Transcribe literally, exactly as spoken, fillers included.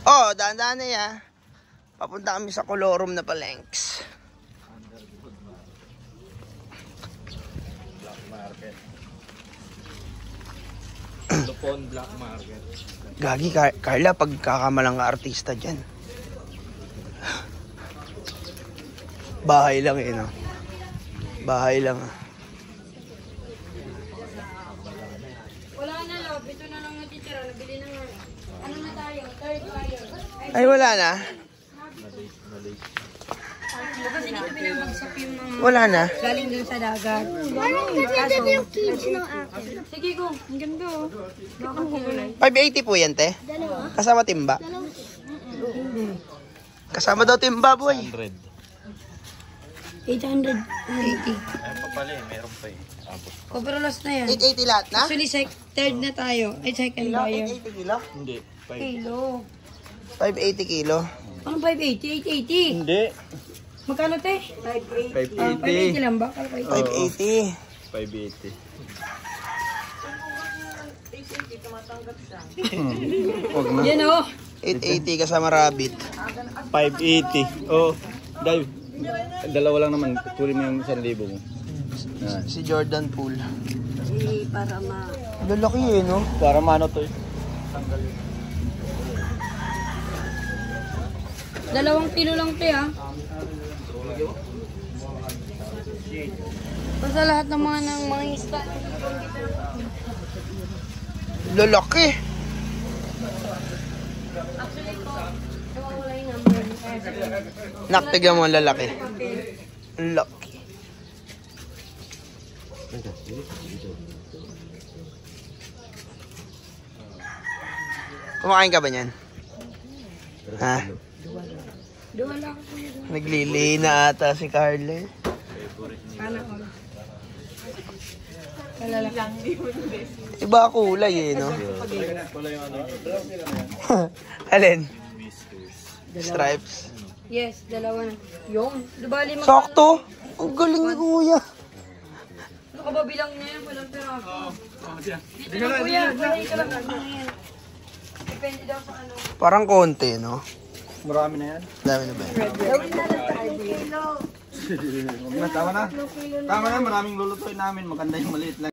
Oh, daan-daan na ya. Papunta kami sa Colorum na Palenks. Black market. Lupon black market. Gagi, Car Carla, pagkakamalang ka artista dyan. Bahay lang eh, no? Bahay lang. Wala na, love. Ito na lang natitira. Nabili na nga. Ano na tayo? Third tayo. Ay, wala na? Kasi dito binabagsak yung mga Wala na? galing dun sa dagat. Parang ganda yung cage ng akin. Sige ko. Ang ganda oh. Bakit kulay? five eighty po yan, te? Dalawa? Kasama timba? Dalawa. Kasama daw timba, boy. one hundred. eight hundred eighty. Ayun pa pala eh, meron pa eh. Abot. Overalls na yan. eight eighty lahat na? Actually, sec third na tayo. Ay, second Kilo? buyer. eight eighty kilo? Hindi. five. Kilo. five eighty kilo. Anong five eighty? eight eighty. Hindi. Magkano, te? five eighty. Ah, five eighty lang ba? Kala five eighty. five eighty. five eighty. Yan oh. eight eighty kasama rabbit. five eighty. Oh, Dave. Dalawa lang naman. Kunin mo yung isang libo mo. Yan. Si Jordan Poole. Eh, para ma... Lalaki eh, no? Para mano to eh. Dalawang kilo lang, te, ah. Basta lahat ng mga ng mga isda. Lalaki. Actually po, nawawala yung number. Naktigan mo ang lalaki. Laki. Kumakain ka ba niyan? Ha? Duwa lang ako yun. Naglili na ata si Carla. Sana ko. Kalalaki. Iba kulay eh, no? Alin? Stripes. Yes, dalawa na. Yung, diba lima? Sakto! Ang galing ni kuya. Ano ka ba bilang niya yan? Walang peraso. Dito na kuya. Pwede ka lang. Depende daw sa ano. Parang konti, no? Marami na yan. Dami na ba yan? Tama na. Tama na, maraming lulutuin namin. Maganda yung maliit lang.